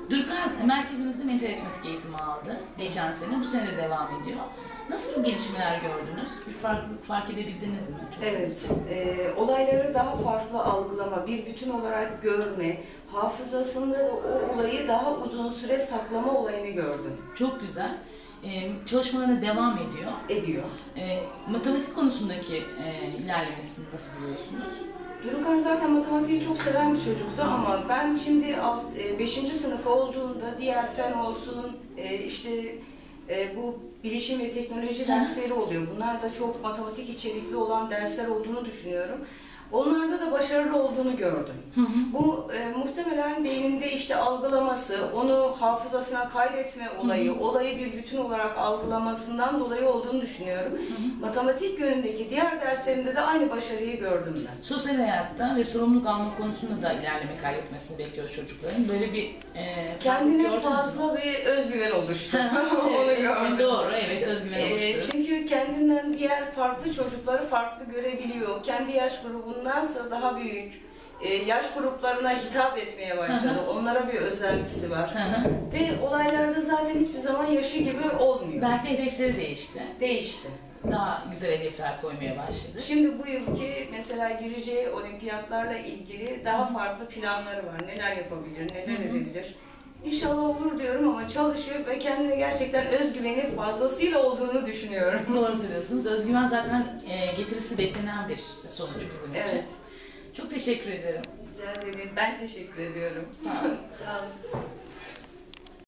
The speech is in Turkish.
Dürkan merkezimizde mental matematik eğitimi aldı geçen sene, bu sene de devam ediyor. Nasıl gelişmeler gördünüz? Bir fark edebildiniz mi? Çok Evet, olayları daha farklı algılama, bir bütün olarak görme, hafızasında da o olayı daha uzun süre saklama olayını gördüm. Çok güzel. Çalışmalarına devam ediyor. Ediyor. Matematik konusundaki ilerlemesini nasıl buluyorsunuz? Durukan zaten matematiği çok seven bir çocuktu ama ben şimdi 5. sınıf olduğunda diğer fen olsun, işte bu bilişim ve teknoloji dersleri oluyor. Bunlar da çok matematik içerikli olan dersler olduğunu düşünüyorum. Onlarda da başarılı olduğunu gördüm. Bu muhtemelen beyninde işte algılaması, onu hafızasına kaydetme olayı, olayı bir bütün olarak algılamasından dolayı olduğunu düşünüyorum. Matematik yönündeki diğer derslerinde de aynı başarıyı gördüm ben. Sosyal hayatta ve sorumluluk alma konusunda da ilerleme kaydetmesini bekliyoruz çocukların. Böyle bir kendine fazla bir özgüven oluştu. Onu gördüm. Doğru, evet, özgüven oluştu. Çünkü kendinden diğer farklı çocukları farklı görebiliyor. Kendi yaş grubundansa daha büyük yaş gruplarına hitap etmeye başladı. Onlara bir özentisi var. Ve olaylarda zaten hiçbir zaman yaşı gibi olmuyor. Belki hedefleri değişti. Değişti. Daha güzel hedefler koymaya başladı. Şimdi bu yılki mesela gireceği olimpiyatlarla ilgili daha farklı planları var. Neler yapabilir, neler edebilir. İnşallah olur diyorum ama çalışıyor ve kendine gerçekten özgüveni fazlasıyla olduğunu düşünüyorum. Doğru söylüyorsunuz. Özgüven zaten getirisi beklenen bir sonuç bizim için. Evet. Çok teşekkür ederim. Rica ederim. Ben teşekkür ediyorum. Sağ olun. Sağ olun.